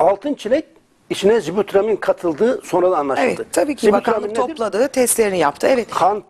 Altın çilek içine zibutramın katıldığı sonradan anlaşıldı. Evet, tabii ki bakanlık topladı, testlerini yaptı. Evet.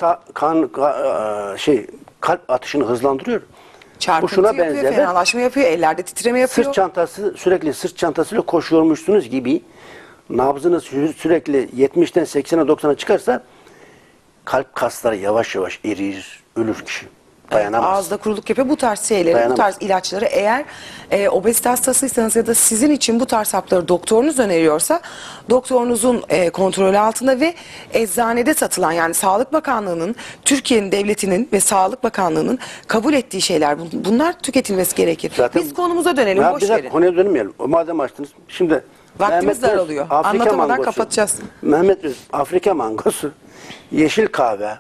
Kalp atışını hızlandırıyor. Çarpıntı Bu şuna yapıyor, benzer. fenalaşma yapıyor, ellerde titreme yapıyor. Sürekli sırt çantasıyla koşuyormuşsunuz gibi nabzınız sürekli 70'ten 80'e 90'a çıkarsa kalp kasları yavaş yavaş erir, ölür kişi. Dayanamaz. Evet, ağızda kuruluk yapıyor. Bu tarz şeyleri, bu tarz ilaçları eğer obezite hastasıysanız ya da sizin için bu tarz hapları doktorunuz öneriyorsa doktorunuzun kontrolü altında ve eczanede satılan, yani Sağlık Bakanlığı'nın, Türkiye'nin devletinin ve Sağlık Bakanlığı'nın kabul ettiği şeyler. Bunlar tüketilmesi gerekir. Zaten, biz konumuza dönelim, boş verin. Konuya dönmeyelim. Madem açtınız. Şimdi vaktimiz daralıyor. Anlatamadan kapatacağız. Mehmet Öz, Afrika mangosu, yeşil kahve,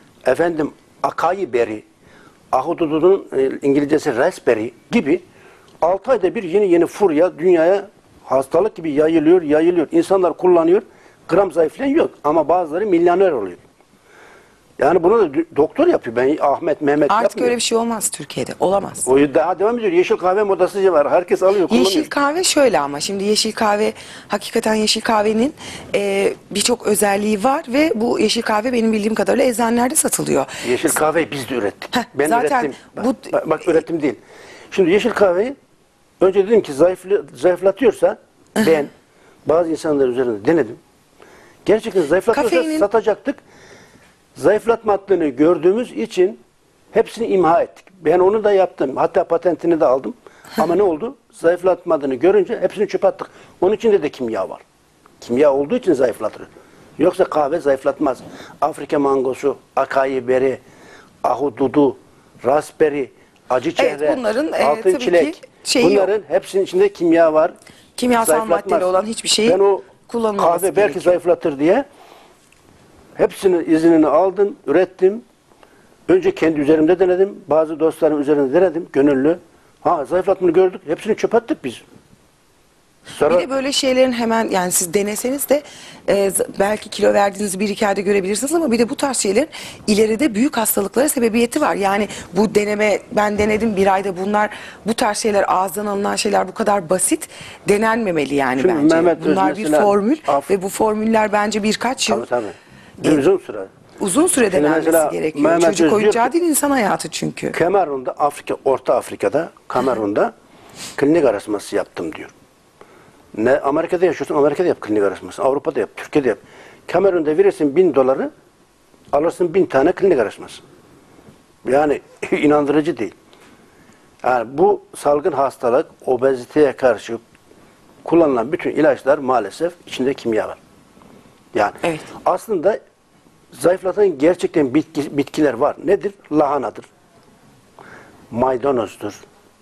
acai berry, ahududunun İngilizcesi raspberry gibi 6 ayda bir yeni furya dünyaya hastalık gibi yayılıyor. İnsanlar kullanıyor. Gram zayıflayan yok ama bazıları milyoner oluyor. Yani bunu da doktor yapıyor. Ben Ahmet, Mehmet artık yapmıyor. öyle bir şey olmaz Türkiye'de. Olamaz. O daha devam ediyor. Yeşil kahve modası var. Herkes alıyor, kullanıyor. Yeşil kahve şöyle, ama şimdi yeşil kahve, hakikaten yeşil kahvenin birçok özelliği var ve bu yeşil kahve benim bildiğim kadarıyla eczanelerde satılıyor. Yeşil kahveyi biz de ürettik. Ben zaten ürettim. Bak ürettim değil. Şimdi yeşil kahveyi önce dedim ki zayıflatıyorsa bazı insanlar üzerinde denedim. Gerçekten zayıflatıyorsa satacaktık. Zayıflatmadığını gördüğümüz için hepsini imha ettik. Ben onu da yaptım. Hatta patentini de aldım. Ama ne oldu? Zayıflatmadığını görünce hepsini çöpe attık. Onun içinde de kimya var. Kimya olduğu için zayıflatır. Yoksa kahve zayıflatmaz. Afrika mangosu, acai berry, ahududu, raspberry, acı çehre, bunların, altın çilek. Bunların hepsinin içinde kimya var. Kimyasal maddeli olan hiçbir şeyi kullanılmaması kahve belki gerekiyor. zayıflatır diye hepsinin iznini aldım, ürettim. Önce kendi üzerimde denedim. Bazı dostlarım üzerinde denedim. Gönüllü. Zayıflatmanı gördük. Hepsini çöp attık biz. Bir de böyle şeylerin hemen, yani siz deneseniz de belki kilo verdiğinizi bir iki ayda görebilirsiniz, ama bir de bu tarz şeylerin ileride büyük hastalıklara sebebiyeti var. Yani bu deneme, ben denedim bir ayda, bu tarz şeyler, ağızdan alınan şeyler bu kadar basit denenmemeli yani. Şimdi bence. Bunlar bir formül ve bu formüller bence birkaç yıl. Uzun süre. Uzun süre denenmesi gerekiyor. Çocuk oyuncağı değil, insan hayatı çünkü. Kamerun'da, Orta Afrika'da, Kamerun'da klinik araştırması yaptım diyor. Ne Amerika'da yaşıyorsun, Amerika'da yap klinik araştırması. Avrupa'da yap, Türkiye'de yap. Kamerun'da verirsin $1000, alırsın 1000 tane klinik araştırması. Yani inandırıcı değil. Yani bu salgın hastalık, obeziteye karşı kullanılan bütün ilaçlar maalesef içinde kimya var. Yani aslında zayıflatan gerçekten bitkiler var. Nedir? Lahanadır. Maydanozdur.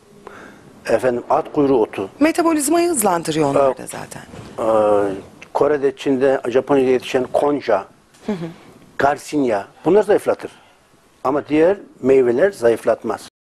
At kuyruğu otu. Metabolizmayı hızlandırıyor onlar da zaten. Kore'de, Çin'de, Japonya'da yetişen konja, garsinya, bunlar zayıflatır. Ama diğer meyveler zayıflatmaz.